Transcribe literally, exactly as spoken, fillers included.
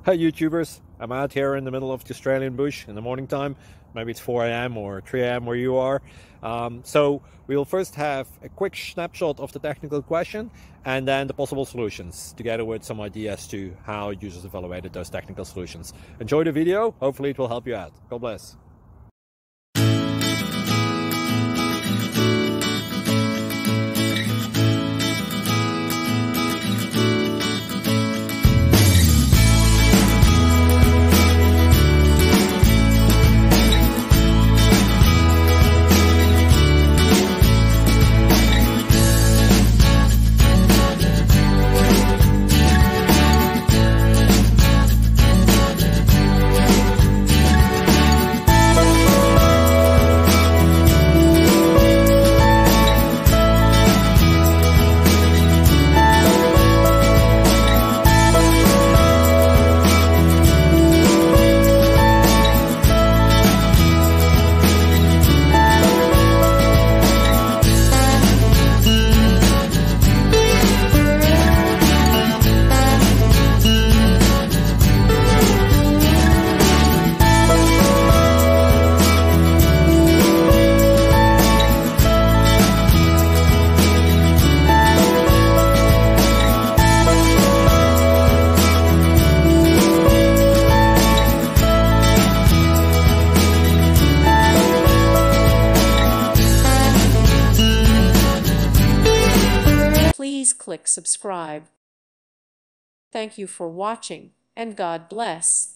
Hi YouTubers, I'm out here in the middle of the Australian bush in the morning time. Maybe it's four A M or three A M where you are. Um, so we'll first have a quick snapshot of the technical question and then the possible solutions, together with some ideas to how users evaluated those technical solutions. Enjoy the video, hopefully it will help you out. God bless. Please click subscribe. Thank you for watching, and God bless.